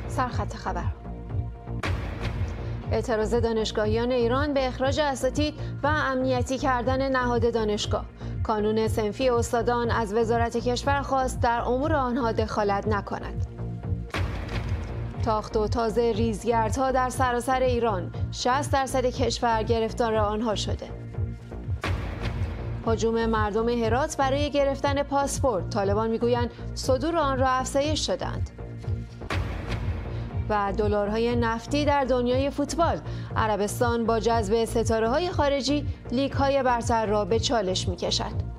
سرخط خبر. اعتراض دانشگاهیان ایران به اخراج اساتید و امنیتی کردن نهاد دانشگاه. کانون صنفی استادان از وزارت کشور خواست در امور آنها دخالت نکند. تاخت و تاز ریزگردها در سراسر ایران، 60% کشور گرفتار آنها شده. هجوم مردم هرات برای گرفتن پاسپورت، طالبان میگویند صدور آن را افزایش دادند. و دلارهای نفتی در دنیای فوتبال، عربستان با جذب ستاره‌های خارجی لیگ‌های برتر را به چالش می‌کشد.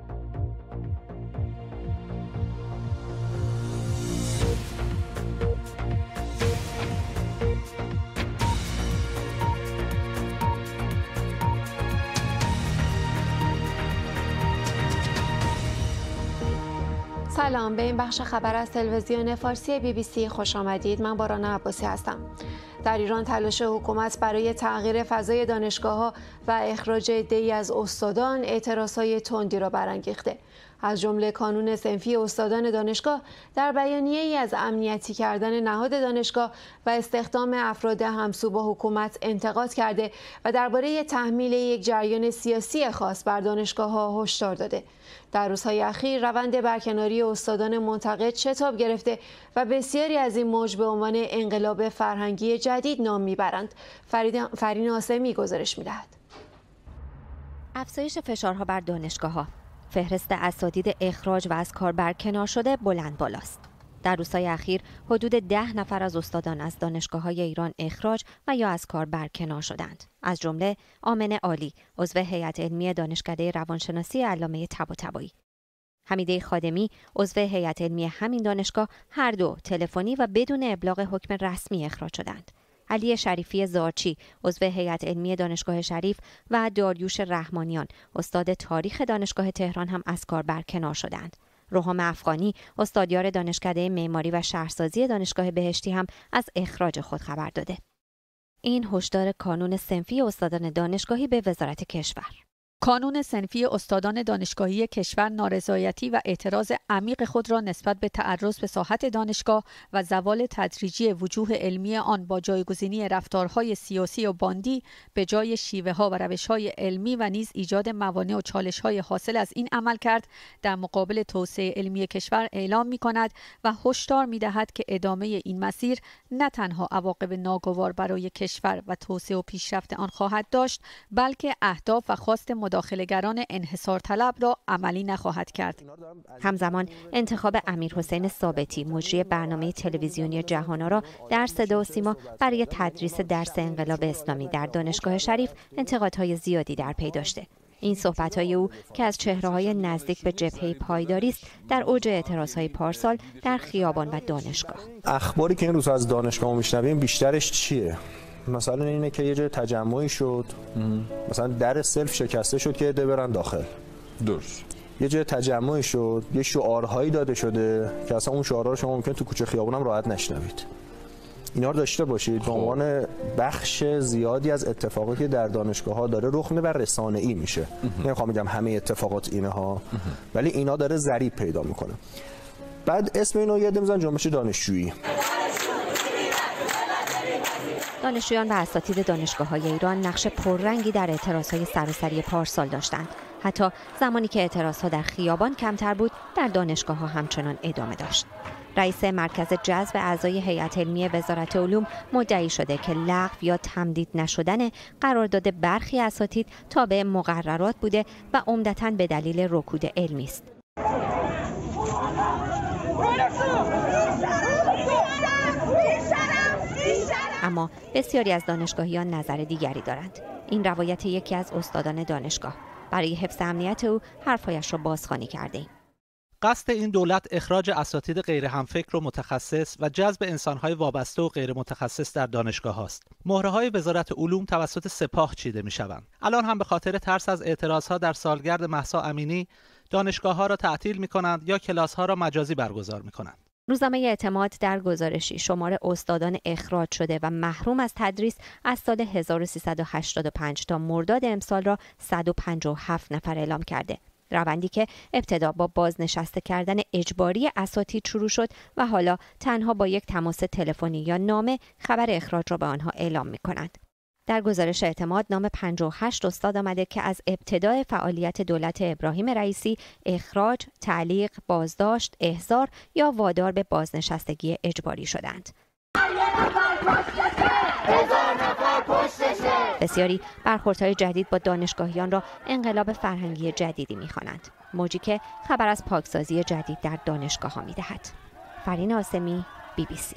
سلام، به این بخش خبر از تلویزیون فارسی BBC خوش آمدید. من باران عباسی هستم. در ایران تلاش حکومت برای تغییر فضای دانشگاه‌ها و اخراج عده‌ای از استادان اعتراض‌های تندی را برانگیخته. از جمله کانون صنفی استادان دانشگاه در بیانیه‌ای از امنیتی کردن نهاد دانشگاه و استخدام افراد همسو با حکومت انتقاد کرده و درباره تحمیل یک جریان سیاسی خاص بر دانشگاه‌ها هشدار داده. در روزهای اخیر روند برکناری استادان منتقد شتاب گرفته و بسیاری از این موج به عنوان انقلاب فرهنگی جدید نام میبرند. فرین آسمی گزارش میدهد. افزایش فشارها بر دانشگاه‌ها، فهرست اساتید اخراج و از کار برکنار شده بلند بالاست. در روزهای اخیر حدود 10 نفر از استادان از دانشگاه‌های ایران اخراج و یا از کار برکنار شدند. از جمله آمنه عالی، عضو هیئت علمی دانشکده روانشناسی علامه طباطبایی. حمیده خادمی، عضو هیئت علمی همین دانشگاه، هر دو تلفنی و بدون ابلاغ حکم رسمی اخراج شدند. علی شریفی زارچی، عضو هیئت علمی دانشگاه شریف و داریوش رحمانیان، استاد تاریخ دانشگاه تهران هم از کار برکنار شدند. روحام افغانی، استادیار دانشکده معماری و شهرسازی دانشگاه بهشتی هم از اخراج خود خبر داده. این هشدار کانون صنفی استادان دانشگاهی به وزارت کشور. کانون صنفی استادان دانشگاهی کشور نارضایتی و اعتراض عمیق خود را نسبت به تعرض به ساحت دانشگاه و زوال تدریجی وجوه علمی آن با جایگزینی رفتارهای سیاسی و باندی به جای شیوه‌ها و روش‌های علمی و نیز ایجاد موانع و چالش‌های حاصل از این عمل کرد در مقابل توسعه علمی کشور اعلام می‌کند و هشدار می‌دهد که ادامه این مسیر نه تنها عواقب ناگوار برای کشور و توسعه و پیشرفت آن خواهد داشت، بلکه اهداف و خواست مداخله‌گران انحصار طلب را عملی نخواهد کرد. همزمان انتخاب امیرحسین ثابتی، مجری برنامه تلویزیونی جهانا را در صدا و سیما برای تدریس درس انقلاب اسلامی در دانشگاه شریف انتقادهای زیادی در پی داشته. این صحبت‌های او که از چهره‌های نزدیک به جبهه پایداری است، در اوج اعتراض‌های پارسال در خیابان و دانشگاه. اخباری که این روزها از دانشگاه میشنویم بیشترش چیه؟ مثلا اینه که یه جای تجمعی شد، مثلا در سلف شکسته شد که عده برن داخل. درست. یه جای تجمعی شد، یه شعارهایی داده شده که اصلا اون شعارها شما ممکن تو کوچه خیابون هم راحت نشنوید. اینا رو داشته باشید به عنوان بخش زیادی از اتفاقاتی که در دانشگاه‌ها داره رخ میده و رسانه‌ای میشه. نمیخوام بگم همه اتفاقات اینها، ولی اینا داره ضریب پیدا میکنه. بعد اسم اینو یاد میزنن جنبش دانشجویی. دانشجویان و اساتید دانشگاه‌های ایران نقش پررنگی در اعتراض‌های سراسری پارسال داشتند. حتی زمانی که اعتراض‌ها در خیابان کمتر بود، در دانشگاه‌ها همچنان ادامه داشت. رئیس مرکز جذب اعضای هیئت علمی وزارت علوم مدعی شده که لغو یا تمدید نشدن قرارداد برخی اساتید تابع مقررات بوده و عمدتاً به دلیل رکود علمی است. اما بسیاری از دانشگاهیان نظر دیگری دارند. این روایت یکی از استادان دانشگاه. برای حفظ امنیت او حرفایش را بازخوانی کرده‌ایم. قصد این دولت اخراج اساتید غیر همفکر و متخصص و جذب انسان‌های وابسته و غیر متخصص در دانشگاه هاست. مهره‌های وزارت علوم توسط سپاه چیده می‌شوند. الان هم به خاطر ترس از اعتراضها در سالگرد مهسا امینی دانشگاه‌ها را تعطیل می‌کنند یا کلاس‌ها را مجازی برگزار می‌کنند. روزنامه اعتماد در گزارشی شمار استادان اخراج شده و محروم از تدریس از سال 1385 تا مرداد امسال را 157 نفر اعلام کرده. روندی که ابتدا با بازنشسته کردن اجباری اساتید شروع شد و حالا تنها با یک تماس تلفنی یا نامه خبر اخراج را به آنها اعلام می‌کنند. در گزارش اعتماد نام 58 استاد آمده که از ابتدای فعالیت دولت ابراهیم رئیسی اخراج، تعلیق، بازداشت، احضار یا وادار به بازنشستگی اجباری شدند. بسیاری برخوردهای جدید با دانشگاهیان را انقلاب فرهنگی جدیدی می‌خوانند. موجی که خبر از پاکسازی جدید در دانشگاه‌ها می‌دهد. فرین آسمی، BBC.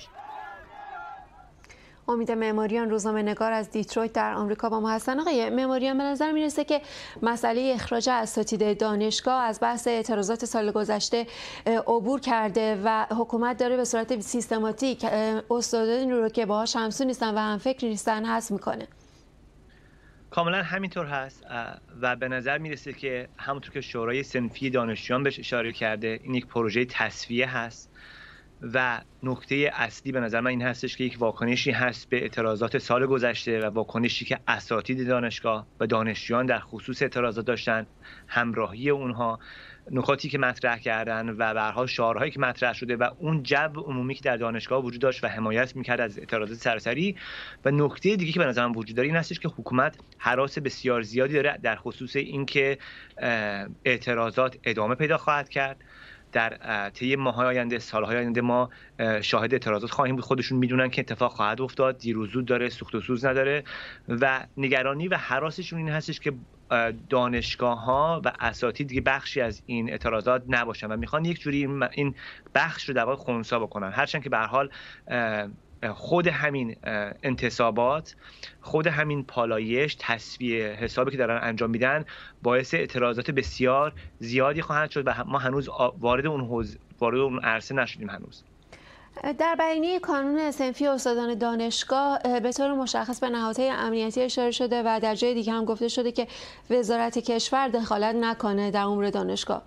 امید معماریان روزنامه‌نگار از دیترویت در آمریکا با ما هستن. آقای معماریان، به نظر میرسه که مسئله اخراج اساتید دانشگاه از بحث اعتراضات سال گذشته عبور کرده و حکومت داره به صورت سیستماتیک استادانی رو که باهاش همسو نیستن و هم فکر نیستن حذف میکنه. کاملا همینطور هست و به نظر میرسه که همونطور که شورای صنفی دانشجویان بهش اشاره کرده، این یک پروژه تصفیه هست و نکته اصلی به نظر من این هستش که یک واکنشی هست به اعتراضات سال گذشته و واکنشی که اساتید دانشگاه و دانشجویان در خصوص اعتراضات داشتن، همراهی اونها، نکاتی که مطرح کردن و به هر حال شعارهایی که مطرح شده و اون جو عمومی که در دانشگاه وجود داشت و حمایت میکرد از اعتراضات سراسری. و نکته دیگه که به نظر من وجود داره این هستش که حکومت هراس بسیار زیادی داره در خصوص اینکه اعتراضات ادامه پیدا خواهد کرد. در طی ماه‌های آینده، سال‌های آینده ما شاهد اعتراضات خواهیم بود. خودشون میدونن که اتفاق خواهد افتاد، دیر و زود داره، سوخت و سوز نداره و نگرانی و هراسشون این هستش که دانشگاه‌ها و اساتید دیگه بخشی از این اعتراضات نباشن و میخوان یک جوری این بخش رو در واقع خنثی بکنن، هرچند که به هر حال خود همین انتصابات، خود همین پالایش، تصفیه حسابی که دارن انجام میدن باعث اعتراضات بسیار زیادی خواهد شد و ما هنوز وارد اون عرصه نشدیم هنوز. در بیانیه کانون صنفی استادان دانشگاه به طور مشخص به نهادهای امنیتی اشاره شده و در جای دیگه هم گفته شده که وزارت کشور دخالت نکنه در امور دانشگاه.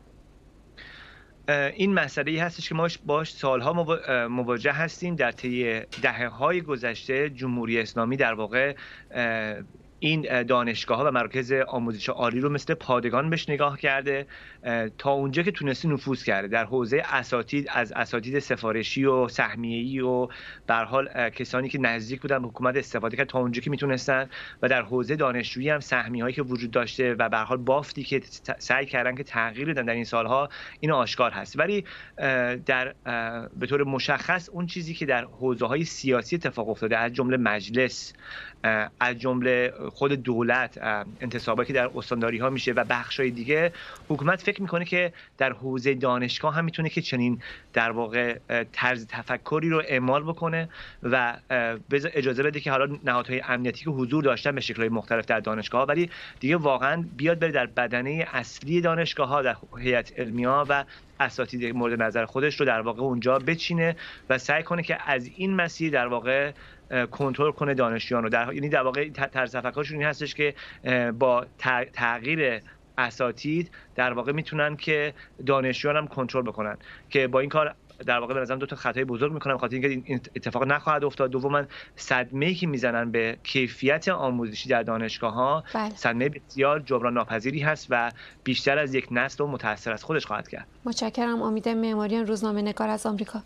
این مسئله‌ای هستش که ما باش سالها مواجه هستیم. در طی دهه‌های گذشته جمهوری اسلامی در واقع این دانشگاه‌ها و مراکز آموزش عالی رو مثل پادگان بهش نگاه کرده تا اونجا که تونسته نفوذ کرده در حوزه اساتید، از اساتید سفارشی و سهمیه‌ای و به هر حال کسانی که نزدیک بودن به حکومت استفاده کرد تا اونجا که میتونستن و در حوزه دانشجویی هم سهمیه‌هایی که وجود داشته و به هر حال بافتی که سعی کردن که تغییر بدن در این سالها این آشکار هست. ولی به طور مشخص اون چیزی که در حوزه‌های سیاسی اتفاق افتاده، از جمله مجلس، از جمله خود دولت، انتصاباتی که در استانداری‌ها میشه و بخش‌های دیگه، حکومت فکر میکنه که در حوزه دانشگاه هم میتونه که چنین در واقع طرز تفکری رو اعمال بکنه و اجازه بده که حالا نهادهای امنیتی که حضور داشتن به شکل‌های مختلف در دانشگاه‌ها، ولی دیگه واقعا بیاد بره در بدنه اصلی دانشگاه‌ها، در هیئت علمی‌ها و اساتید مورد نظر خودش رو در واقع اونجا بچینه و سعی کنه که از این مسیر در واقع کنترل کنه دانشجویان رو. یعنی در واقع طرز تفکرشون این هستش که با تغییر اساتید در واقع میتونن که دانشجویان هم کنترل بکنن، که با این کار در واقع به نظرم دو تا خطای بزرگ میکنن، خاطر اینکه این اتفاق نخواهد افتاد. دوما صدمه‌ای که میزنن به کیفیت آموزشی در دانشگاه‌ها صدمه بسیار جبران ناپذیری هست و بیشتر از یک نسل رو متأثر از خودش خواهد کرد. متشکرم. امید معماریان، روزنامه‌نگار از آمریکا.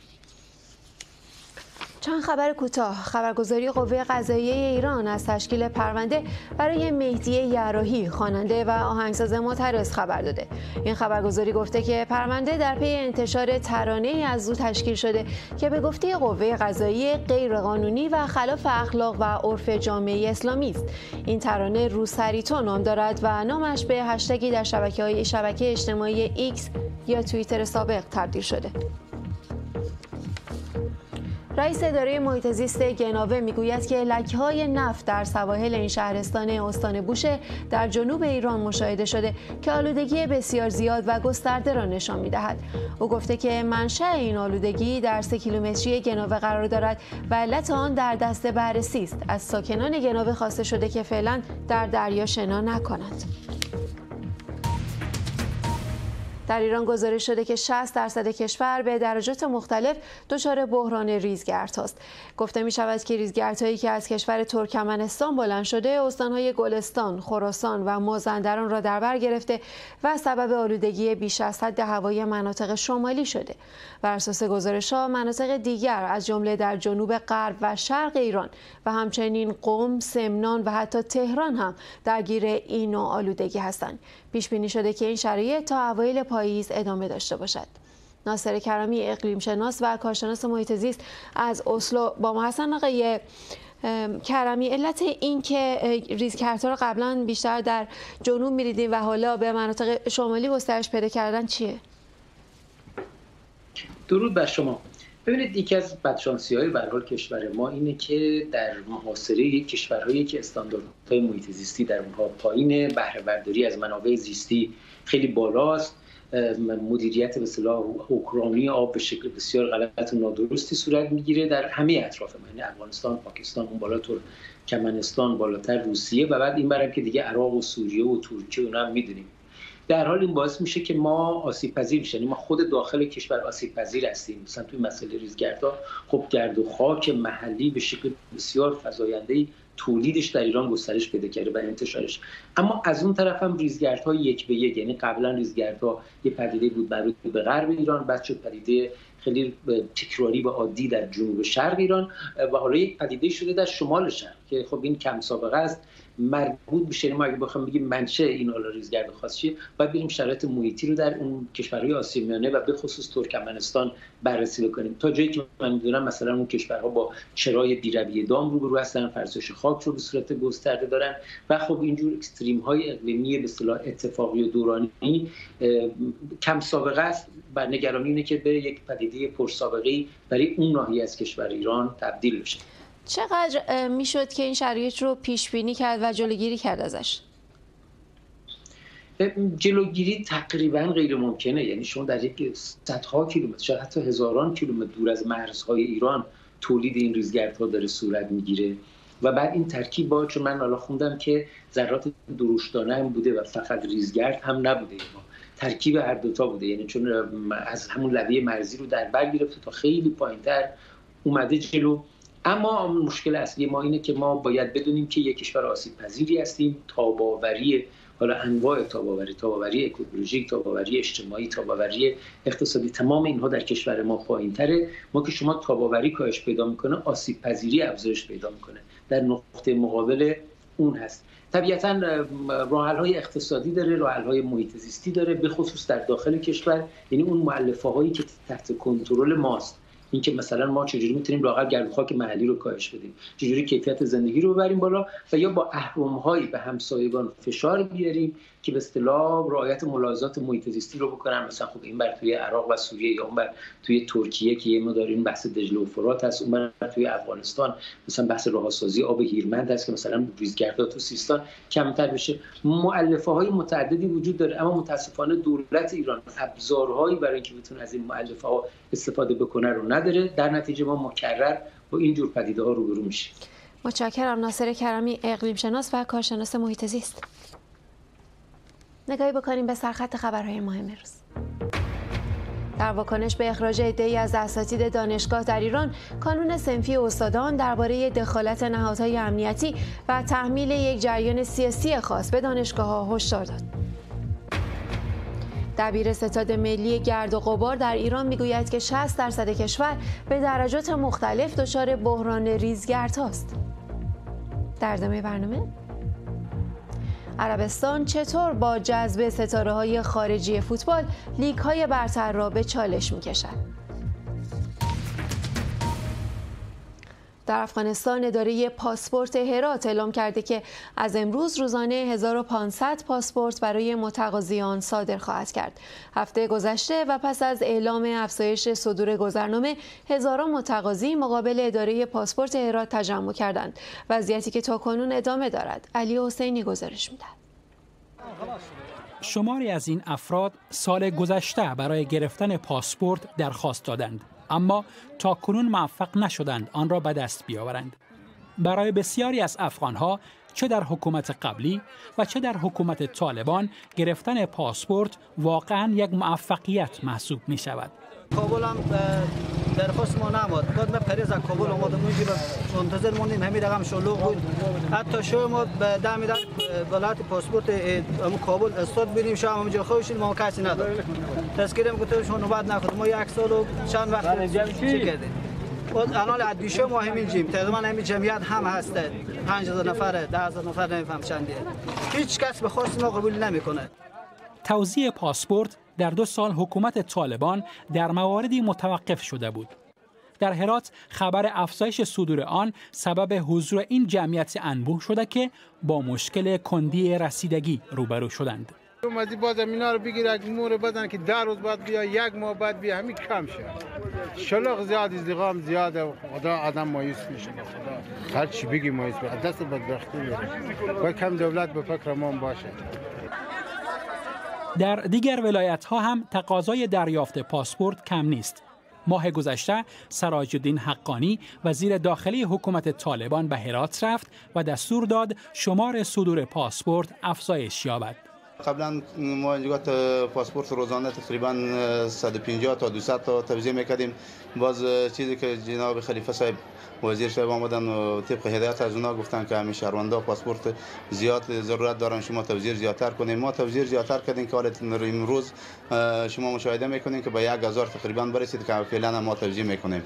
چند خبر کوتاه. خبرگزاری قوه قضاییه ایران از تشکیل پرونده برای مهدی یراحی، خواننده و آهنگساز معترض خبر داده. این خبرگزاری گفته که پرونده در پی انتشار ترانه‌ای از او تشکیل شده که به گفته قوه قضاییه غیرقانونی و خلاف اخلاق و عرف جامعه اسلامی است. این ترانه روسریتو نام دارد و نامش به هشتگی در شبکه اجتماعی ایکس یا توییتر سابق تبدیل شده. رئیس اداره محیط زیست گناوه میگوید که لکه‌های نفت در سواحل این شهرستان استان بوشهر در جنوب ایران مشاهده شده که آلودگی بسیار زیاد و گسترده را نشان می‌دهد. او گفته که منشأ این آلودگی در 3 کیلومتری گناوه قرار دارد و علت آن در دست بررسی است. از ساکنان گناوه خواسته شده که فعلا در دریا شنا نکنند. در ایران گزارش شده که 60% کشور به درجات مختلف دچار بحران ریزگردهاست. گفته می شود که ریزگردهایی که از کشور ترکمنستان بلند شده استانهای گلستان، خراسان و مازندران را در بر گرفته و سبب آلودگی بیش از حد هوای مناطق شمالی شده. بر اساس گزارش‌ها مناطق دیگر از جمله در جنوب غرب و شرق ایران و همچنین قم، سمنان و حتی تهران هم درگیر این نوع آلودگی هستند. پیش بینی شده که این شرایط تا اوایل پاییز ادامه داشته باشد. ناصر کرامی اقلیم شناس و کارشناس محیط زیست از اسلو با ما هستن. آقای کرمی، علت این که ریزگردها رو قبلا بیشتر در جنوب می‌دیدیم و حالا به مناطق شمالی گسترش پیدا کردن چیه؟ درود بر شما. ببینید، یکی از بدشانسی‌های به هر حال کشور ما اینه که در محاصره کشورهایی که استانداردهای محیط زیستی در اونها پایینه، بهره برداری از منابع زیستی خیلی بالاست، مدیریت به اصطلاح اوکراینی آب به شکل بسیار غلط و نادرستی صورت میگیره در همه اطراف ما، یعنی افغانستان، پاکستان، اون بالا ترکمنستان، بالاتر روسیه و بعد این برم که دیگه عراق و سوریه و ترکیه اونا هم میدونیم. در حال این باعث میشه که ما آسیب پذیر بشیم، ما خود داخل کشور آسیب پذیر هستیم. مثلا توی مسئله ریزگردها خب گرد و خاک محلی به شکل بسیار فزاینده‌ای تولیدش در ایران گسترش پیدا کرده و انتشارش. اما از اون طرف هم ریزگردها یک به یک، یعنی قبلا ریزگردها یه پدیده بود مربوط به غرب ایران، بعد شد پدیده خیلی تکراری و عادی در جنوب شرق ایران و حالا یک پدیده شده در شمال شرق که خب این کم سابقه است. مربوط میشه ما اگه بخوام بگیم منشأ این حالا ریزگرد خاص چیه، باید بریم شرایط محیطی رو در اون کشورهای آسیای میانه و به خصوص ترکمنستان بررسی بکنیم. تا جایی که من میدونم مثلا اون کشورها با چرای بی‌رویه دام روبرو هستن، فرسایش خاک رو به صورت گسترده دارن و خب اینجور اکستریم های اقلیمی به اصطلاح اتفاقی و دورانی کم سابقه است و نگرانی اینه که به یک پدیده پرسابقه‌ای برای اون ناحیه از کشور ایران تبدیل بشه. چقدر میشد که این شرایط رو پیش بینی کرد و جلوگیری کرد ازش؟ جلوگیری تقریبا غیر ممکنه. یعنی شما در یک صدها کیلومتر، شاید حتی هزاران کیلومتر دور از مرزهای ایران تولید این ریزگردها داره صورت میگیره و بعد این ترکیب با، چون من حالا خوندم که ذرات درشتانه هم بوده و فقط ریزگرد هم نبوده، ترکیب هر دوتا بوده. یعنی چون از همون لبه مرزی رو در بر گرفته تا خیلی پایینتر اومده جلو. اما مشکل اصلی ما اینه که ما باید بدونیم که یک کشور آسیب پذیری هستیم. تاباوری، حالا انواع تاباوری اکولوژیک، تاباوری اجتماعی، تاباوری اقتصادی، تمام اینها در کشور ما پایین‌تره. ما که شما تاباوری کاهش پیدا میکنه، آسیب پذیری افزایش پیدا میکنه، در نقطه مقابل اون هست. طبیعتاً راه‌حل‌های اقتصادی داره، راه‌حل‌های محیط زیستی داره، به خصوص در داخل کشور، یعنی اون مؤلفه‌هایی که تحت کنترل ماست. این که مثلا ما چجوری میتونیم لااقل گرد و خاک محلی رو کاهش بدیم، چجوری کیفیت زندگی رو ببریم بالا و یا با اهرم‌هایی به همسایگان فشار بیاریم که به اصطلاح رعایت ملاحظات محیط زیستی رو بکنن. مثلا خب این بر توی عراق و سوریه، یا اون بر توی ترکیه که یه مقدار این بحث دجله و فرات هست، اون بر توی افغانستان مثلا بحث رهاسازی آب هیرمند هست که مثلا ریزگردها تو سیستان کمتر بشه. مؤلفه‌های متعددی وجود داره، اما متاسفانه دولت ایران ابزارهایی برای اینکه بتونه از این مؤلفه‌ها استفاده بکنه رو نداره. در نتیجه ما مکرر با این جور پدیده‌ها روبرو میشیم. متشکرم. ناصر کرامی، اقلیم شناس و کارشناس محیط زیست. نگاهی بکنیم به سرخط خبرهای مهم روز. در واکنش به اخراج عده‌ای از اساتید دانشگاه در ایران، کانون صنفی استادان درباره دخالت نهادهای امنیتی و تحمیل یک جریان سیاسی خاص به دانشگاه‌ها هشدار داد. دبیر ستاد ملی گرد و غبار در ایران میگوید که 60% کشور به درجات مختلف دچار بحران ریزگردهاست. در ادامه برنامه، عربستان چطور با جذب ستاره‌های خارجی فوتبال لیگ‌های برتر را به چالش می‌کشد؟ در افغانستان اداره پاسپورت هرات اعلام کرده که از امروز روزانه 1500 پاسپورت برای متقاضیان صادر خواهد کرد. هفته گذشته و پس از اعلام افزایش صدور گذرنامه، هزاران متقاضی مقابل اداره پاسپورت هرات تجمع کردند، وضعیتی که تاکنون ادامه دارد. علی حسینی گزارش می‌دهد. شماری از این افراد سال گذشته برای گرفتن پاسپورت درخواست دادند، اما تاکنون موفق نشدند آن را به دست بیاورند. برای بسیاری از افغانها چه در حکومت قبلی و چه در حکومت طالبان گرفتن پاسپورت واقعاً یک موفقیت محسوب می شود. کابل هم درخواست ما نماد. بعد ما پریز از کابل آمدم اونجا منتظر موندیم همین رقم شلوغ بود. حتی شو ما دم در ولایت پاسپورت کابل استاد بینیم شما اونجا خوشین ما کسی نداره. تذکره گفتم شما نوبت نخود ما یک سال و چند وقت چی کردیم. بعد الان ادیشه ما همین جیم تقریبا همین جمعیت هم هسته 5000 نفر 10000 نفر نمیفهم چندیه. هیچ کس به خواست ما قبول نمیکنه. توزیع پاسپورت در 2 سال حکومت طالبان در مواردی متوقف شده بود. در هرات خبر افزایش صدور آن سبب حضور این جمعیت انبوه شده که با مشکل کندی رسیدگی روبرو شدند. اومدی باز اینا رو بگیره مور بدن که 10 روز بعد بیا 1 ماه بعد بیا همین کم شد. شلوغ زیاد ازدحام زیاده خدا آدم مایوس میشه خدا هر چی بگی مایوس به دست بدبختی میره. با کم دولت به فکر ما باشه. در دیگر ولایت‌ها هم تقاضای دریافت پاسپورت کم نیست. ماه گذشته سراج الدین حقانی وزیر داخلی حکومت طالبان به هرات رفت و دستور داد شمار صدور پاسپورت افزایش یابد. قبلا ما اینجا پاسپورت روزانه تقریبا 150 تا 200 تا توزیع میکردیم. باز چیزی که جناب خلیفه صاحب وزیر صاحب آمدن و طبق هدایت از اونا گفتن که همین شهروندا پاسپورت زیاد ضرورت دارن شما توزیع زیادتر کنیم. ما توزیع زیادتر کردیم که حالا امروز شما مشاهده میکنین که به 1000 تقریبا برسید که فعلا ما توزیع میکنیم.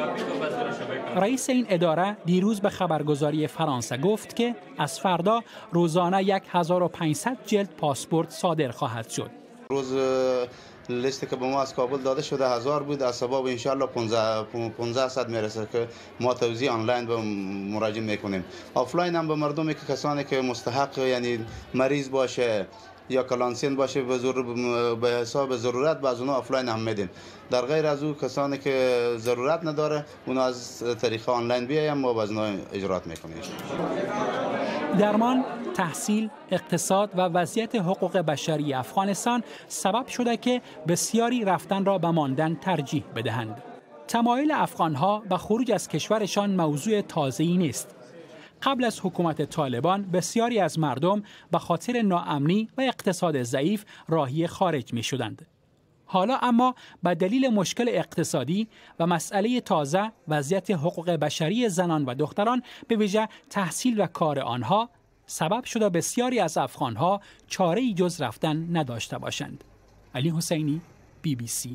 رئیس این اداره دیروز به خبرگزاری فرانسه گفت که از فردا روزانه 1500 جلد پاسپورت صادر خواهد شد. روز لیستی که به ما از کابل داده شده 1000 بود، از سبب ان شاء الله 1500 میرسه که ما توزیع آنلاین به مراجعه میکنیم. آفلاین هم به مردمی که کسانی که مستحق یعنی مریض باشه یا کلانسین باشه به حساب ضرورت باز اونها آفلاین هم میدیم. در غیر از او کسانی که ضرورت نداره اونها از طریق آنلاین بیایم ما باز اونها اجرات میکنیم. درمان، تحصیل، اقتصاد و وضعیت حقوق بشری افغانستان سبب شده که بسیاری رفتن را به ماندن ترجیح بدهند. تمایل افغانها به خروج از کشورشان موضوع تازه‌ای نیست. قبل از حکومت طالبان بسیاری از مردم به خاطر ناامنی و اقتصاد ضعیف راهی خارج می شدند. حالا اما به دلیل مشکل اقتصادی و مسئله تازه وضعیت حقوق بشری زنان و دختران به ویژه تحصیل و کار آنها سبب شده بسیاری از افغانها چاره‌ای جز رفتن نداشته باشند. علی حسینی، BBC.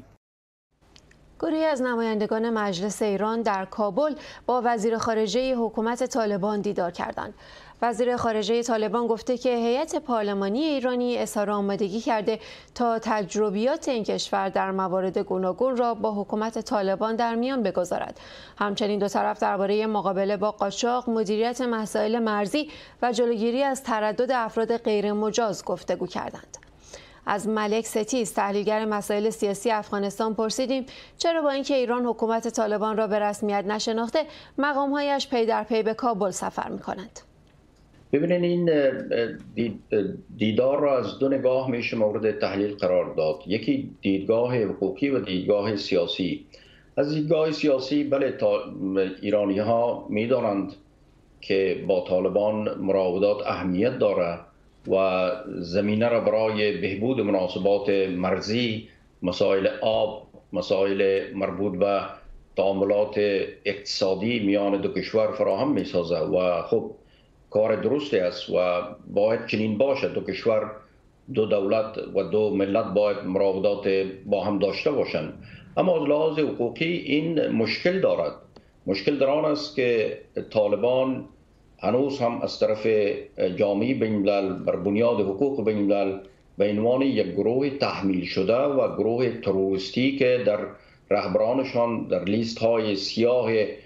گروهی از نمایندگان مجلس ایران در کابل با وزیر خارجه حکومت طالبان دیدار کردند. وزیر خارجه طالبان گفته که هیئت پارلمانی ایرانی اظهار آمادگی کرده تا تجربیات این کشور در موارد گوناگون را با حکومت طالبان در میان بگذارد. همچنین دو طرف درباره مقابله با قاچاق، مدیریت مسائل مرزی و جلوگیری از تردد افراد غیر مجاز گفتگو کردند. از ملک ستیز تحلیلگر مسائل سیاسی افغانستان پرسیدیم چرا با اینکه ایران حکومت طالبان را به رسمیت نشناخته مقام‌هایش پی در پی به کابل سفر می‌کنند. ببینید این دیدار را از 2 نگاه میشه مورد تحلیل قرار داد. یکی دیدگاه حقوقی و دیدگاه سیاسی. از دیدگاه سیاسی بله ایرانی ها می‌دانند که با طالبان مراودات اهمیت داره و زمینه را برای بهبود مناسبات مرزی، مسائل آب، مسائل مربوط به تعاملات اقتصادی میان دو کشور فراهم می‌سازه و خب کار درستی است و باید چنین باشد. دو کشور، دو دولت و دو ملت باید مراودات با هم داشته باشند. اما از لحاظ حقوقی این مشکل دارد. مشکل در آن است که طالبان هنوز هم از طرف جامعه بین‌الملل بر بنیاد حقوق بین‌الملل به عنوان یک گروه تحمیل شده و گروه تروریستی که در رهبرانشان در لیست های سیاه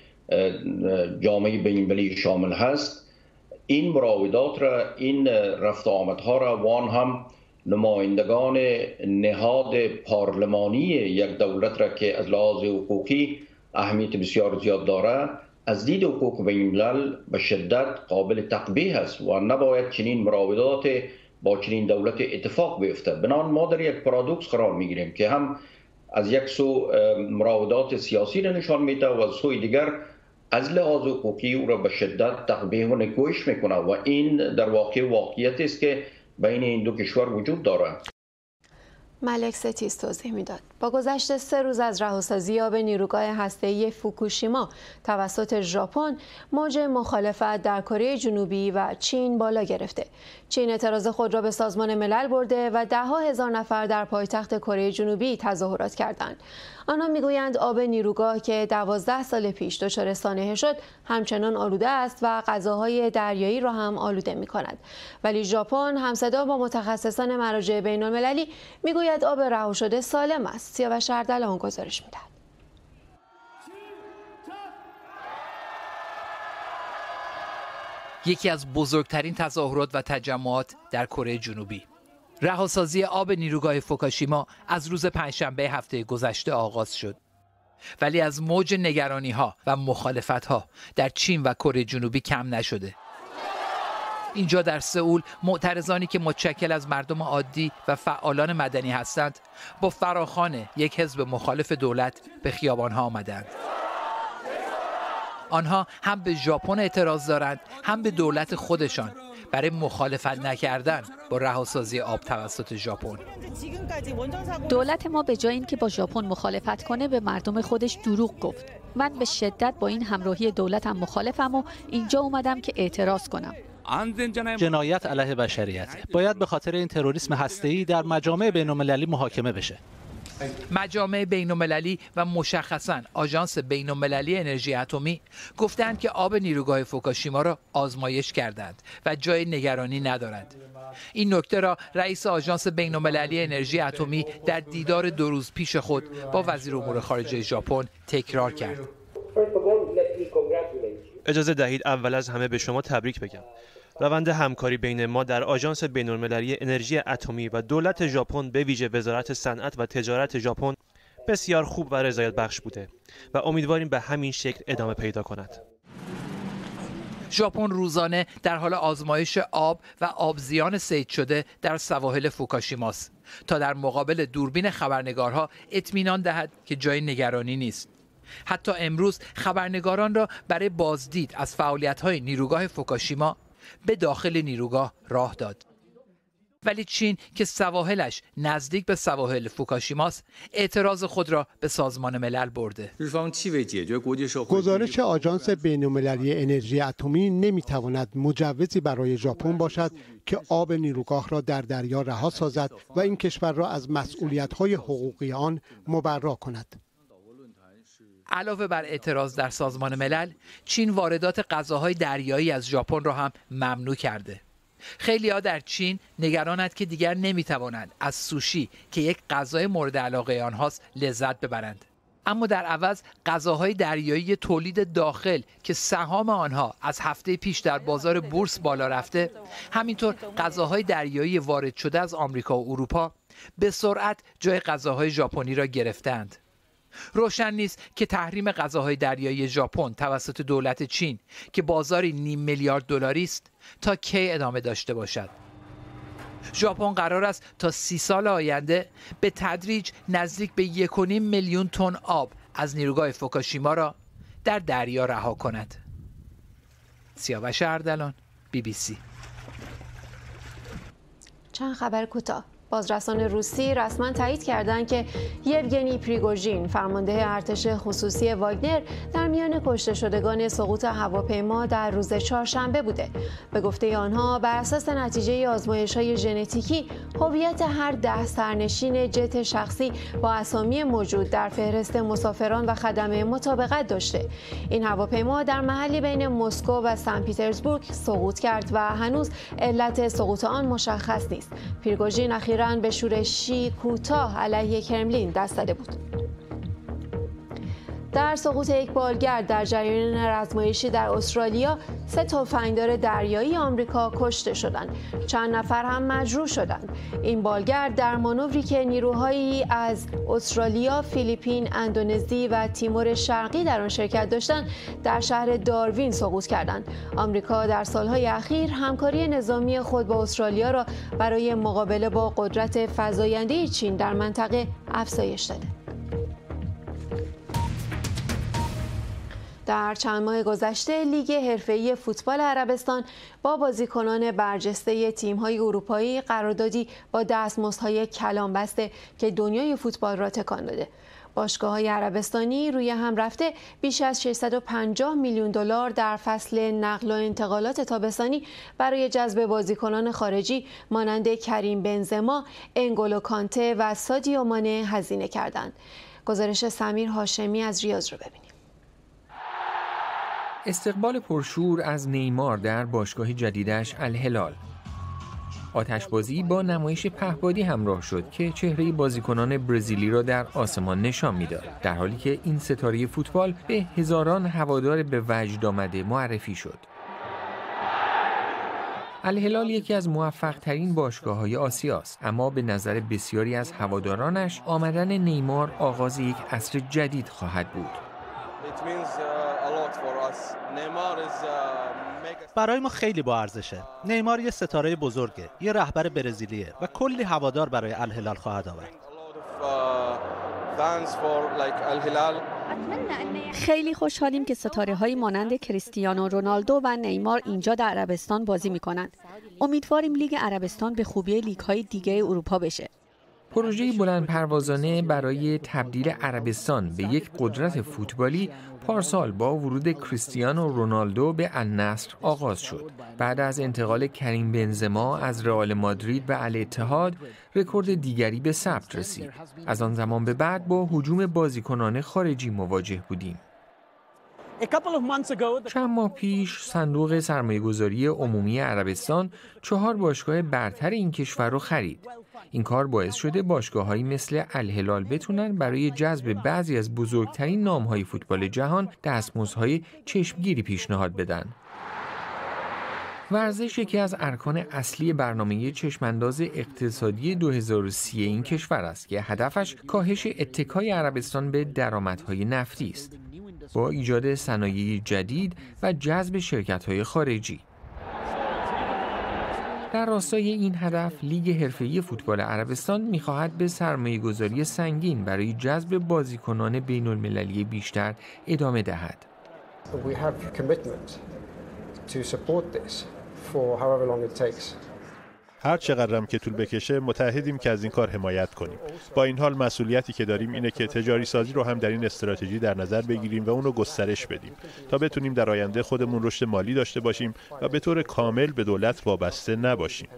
جامعه بین‌المللی شامل هست. این مراودات را، این رفت آمدها را وان هم نمایندگان نهاد پارلمانی یک دولت را که از لحاظ حقوقی اهمیت بسیار زیاد داره از دید حقوق بین‌الملل به شدت قابل تقبیح است و نباید چنین مراودات با چنین دولت اتفاق بیفته. بنابراین ما در یک پارادوکس قرار میگیریم که هم از یک سو مراودات سیاسی را نشان میده و از سوی دیگر از لحاظ حقوقی او را به شدت تقبیح و نگوش میکنه و این در واقع واقعیتی است که بین این دو کشور وجود دارد. ملک ستیز توضیح میداد. با گذشت 3 روز از رهاسازی آب نیروگاه هسته‌ای فوکوشیما توسط ژاپن، موج مخالفت در کره جنوبی و چین بالا گرفته. چین اعتراض خود را به سازمان ملل برده و ده‌ها هزار نفر در پایتخت کره جنوبی تظاهرات کردند. آنها میگویند آب نیروگاه که 12 سال پیش دچار سانحه شد همچنان آلوده است و غذاهای دریایی را هم آلوده می‌کند. ولی ژاپن همصدا با متخصصان مراجع بین‌المللی میگوید آب رها شده سالم است. سیاوش اردلان گزارش می‌دهد. یکی از بزرگترین تظاهرات و تجمعات در کره جنوبی، رهاسازی آب نیروگاه فوکوشیما از روز پنجشنبه هفته گذشته آغاز شد. ولی از موج نگرانی‌ها و مخالفت‌ها در چین و کره جنوبی کم نشده. اینجا در سئول معترضانی که متشکل از مردم عادی و فعالان مدنی هستند با فراخوان یک حزب مخالف دولت به خیابان‌ها آمدند. آنها هم به ژاپن اعتراض دارند هم به دولت خودشان برای مخالفت نکردن با رهاسازی آب توسط ژاپن. دولت ما به جای اینکه با ژاپن مخالفت کنه به مردم خودش دروغ گفت. من به شدت با این همراهی دولتم مخالفم و اینجا اومدم که اعتراض کنم. جنایت علیه بشریت باید به خاطر این تروریسم هسته‌ای در مجامع بین‌المللی محاکمه بشه. مجامع بین‌المللی و مشخصاً آژانس بین‌المللی انرژی اتمی گفتند که آب نیروگاه فوکوشیما را آزمایش کردند و جای نگرانی ندارند. این نکته را رئیس آژانس بین‌المللی انرژی اتمی در دیدار 2 روز پیش خود با وزیر امور خارجه ژاپن تکرار کرد. اجازه دهید اول از همه به شما تبریک بگم. روند همکاری بین ما در آژانس بین‌المللی انرژی اتمی و دولت ژاپن به ویژه وزارت صنعت و تجارت ژاپن بسیار خوب و رضایت بخش بوده و امیدواریم به همین شکل ادامه پیدا کند. ژاپن روزانه در حال آزمایش آب و آبزیان صید شده در سواحل فوکوشیماست تا در مقابل دوربین خبرنگارها اطمینان دهد که جای نگرانی نیست. حتی امروز خبرنگاران را برای بازدید از فعالیت‌های نیروگاه فوکوشیما به داخل نیروگاه راه داد. ولی چین که سواحلش نزدیک به سواحل فوکوشیماست اعتراض خود را به سازمان ملل برده. گزارش آژانس بین‌المللی انرژی اتمی نمیتواند مجوزی برای ژاپن باشد که آب نیروگاه را در دریا رها سازد و این کشور را از مسئولیت‌های حقوقی آن مبرا کند. علاوه بر اعتراض در سازمان ملل، چین واردات غذاهای دریایی از ژاپن را هم ممنوع کرده. خیلی‌ها در چین نگرانند که دیگر نمی‌توانند از سوشی که یک غذای مورد علاقه آنهاست لذت ببرند. اما در عوض غذاهای دریایی تولید داخل که سهام آنها از هفته پیش در بازار بورس بالا رفته، همینطور غذاهای دریایی وارد شده از آمریکا و اروپا به سرعت جای غذاهای ژاپنی را گرفتند. روشن نیست که تحریم غذاهای دریایی ژاپن توسط دولت چین که بازاری $500 میلیارد است تا کی ادامه داشته باشد. ژاپن قرار است تا 30 سال آینده به تدریج نزدیک به 1.5 میلیون تن آب از نیروگاه فوکوشیما را در دریا رها کند. سیاوش اردلان، BBC. چند خبر کوتاه. بازرسان روسی رسما تایید کردند که یوگنی پریگوژین، فرمانده ارتش خصوصی واگنر، در میان کشته شدگان سقوط هواپیما در روز چهارشنبه بوده. به گفته آنها بر اساس نتیجه آزمایش‌های ژنتیکی هویت هر 10 سرنشین جت شخصی با اسامی موجود در فهرست مسافران و خدمه مطابقت داشته. این هواپیما در محلی بین مسکو و سن پیترزبورگ سقوط کرد و هنوز علت سقوط آن مشخص نیست. پریگوژین اخیراً به شورشی کوتاه علیه کرملین دست داده بود. در سقوط یک بالگرد در جریان رزمایشی در استرالیا 3 تفنگدار دریایی آمریکا کشته شدند. چند نفر هم مجروح شدند. این بالگرد در مانوری که نیروهایی از استرالیا، فیلیپین، اندونزی و تیمور شرقی در آن شرکت داشتند، در شهر داروین سقوط کردند. آمریکا در سالهای اخیر همکاری نظامی خود با استرالیا را برای مقابله با قدرت فزاینده چین در منطقه افزایش داده. در چند ماه گذشته لیگ حرفه‌ای فوتبال عربستان با بازیکنان برجسته تیم‌های اروپایی قراردادی با دستمزدهای کلان بسته که دنیای فوتبال را تکان داده. باشگاه‌های عربستانی روی هم رفته بیش از 650 میلیون دلار در فصل نقل و انتقالات تابستانی برای جذب بازیکنان خارجی مانند کریم بنزما، انگولو کانته و سادیو مانه هزینه کردند. گزارش سمیر هاشمی از ریاض رو ببینیم. استقبال پرشور از نیمار در باشگاه جدیدش الهلال. آتشبازی با نمایش پهپادی همراه شد که چهره بازیکنان برزیلی را در آسمان نشان می‌داد، در حالی که این ستاره فوتبال به هزاران هوادار به وجد آمده معرفی شد. الهلال یکی از موفق‌ترین باشگاه‌های آسیاست، اما به نظر بسیاری از هوادارانش آمدن نیمار آغاز یک عصر جدید خواهد بود. برای ما خیلی با ارزشه. نیمار یه ستاره بزرگه، یه رهبر برزیلیه و کلی هوادار برای الهلال خواهد آورد. خیلی خوشحالیم که ستاره‌هایی مانند کریستیانو رونالدو و نیمار اینجا در عربستان بازی می‌کنند. امیدواریم لیگ عربستان به خوبی لیگ‌های دیگه اروپا بشه. پروژه بلند پروازانه برای تبدیل عربستان به یک قدرت فوتبالی پارسال با ورود کریستیانو رونالدو به النصر آغاز شد. بعد از انتقال کریم بنزما از رئال مادرید به الاتحاد، رکورد دیگری به ثبت رسید. از آن زمان به بعد با هجوم بازیکنان خارجی مواجه بودیم. چند ماه پیش صندوق سرمایه‌گذاری عمومی عربستان 4 باشگاه برتر این کشور رو خرید. این کار باعث شده باشگاه‌هایی مثل الهلال بتونن برای جذب بعضی از بزرگترین نام‌های فوتبال جهان دستمزدهای چشمگیری پیشنهاد بدن. ورزش یکی از ارکان اصلی برنامه چشمانداز اقتصادی 2030 این کشور است که هدفش کاهش اتکای عربستان به درآمدهای نفتی است، با ایجاد صنایع جدید و جذب شرکت‌های خارجی. در راستای این هدف، لیگ حرفه‌ای فوتبال عربستان می‌خواهد به سرمایه‌گذاری سنگین برای جذب بازیکنان بین‌المللی بیشتر ادامه دهد. هر چقدرم که طول بکشه متعهدیم که از این کار حمایت کنیم. با این حال مسئولیتی که داریم اینه که تجاری سازی رو هم در این استراتژی در نظر بگیریم و اون رو گسترش بدیم تا بتونیم در آینده خودمون رشد مالی داشته باشیم و به طور کامل به دولت وابسته نباشیم.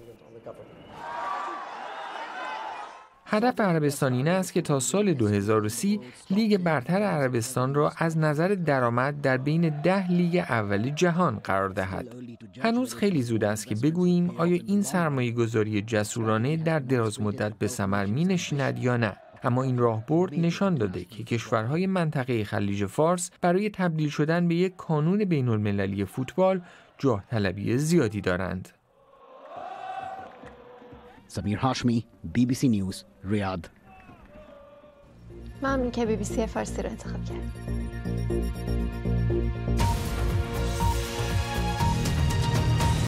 هدف عربستان این است که تا سال 2030 لیگ برتر عربستان را از نظر درآمد در بین 10 لیگ اول جهان قرار دهد. هنوز خیلی زود است که بگوییم آیا این سرمایه‌گذاری جسورانه در دراز مدت به ثمر می‌نشیند یا نه. اما این راهبرد نشان داده که کشورهای منطقه خلیج فارس برای تبدیل شدن به یک کانون بین‌المللی فوتبال جاه طلبی زیادی دارند. سمیر هاشمی، BBC نیوز، ریاض. ممنون که BBC فارسی رو انتخاب کرد.